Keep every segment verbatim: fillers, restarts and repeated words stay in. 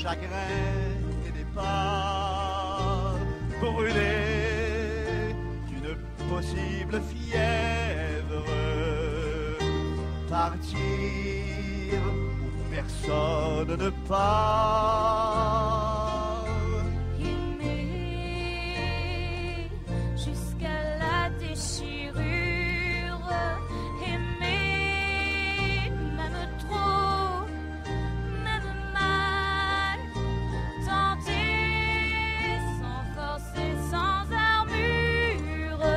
chagrin et départ, brûlé d'une possible fièvre, partir où personne ne part. Aimer jusqu'à la déchirure, aimer même trop, même mal, tenter sans force et sans armure,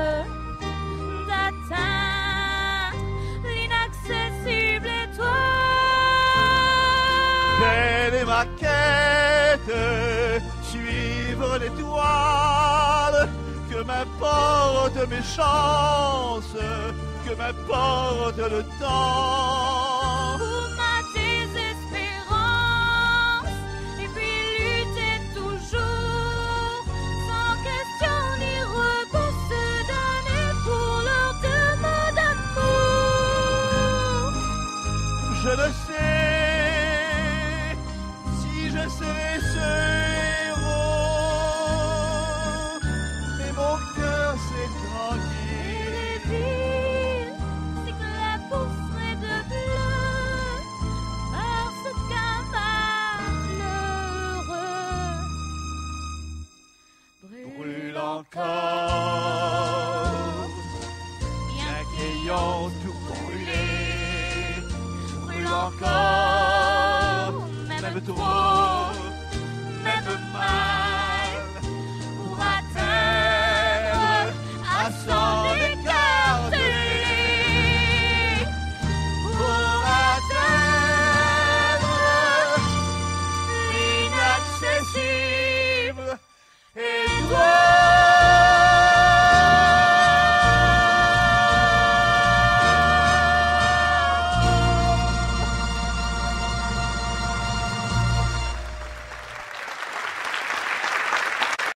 d'atteindre l'inaccessible étoile. Telle est ma quête, suivre l'étoile, que m'importe mes chances, que m'importe le temps. Pour ma désespérance, et puis lutter toujours, sans question ni repos, se donner pour leur deux mots d'amour. Je le sais, si je serais ce héros, mais mon cœur s'est Et tranquille. les villes s'éclabousseraient de bleu, parce qu'un malheureux Brûle encore, bien qu'ayant tout brûlé, brûle encore, même trop, même mal.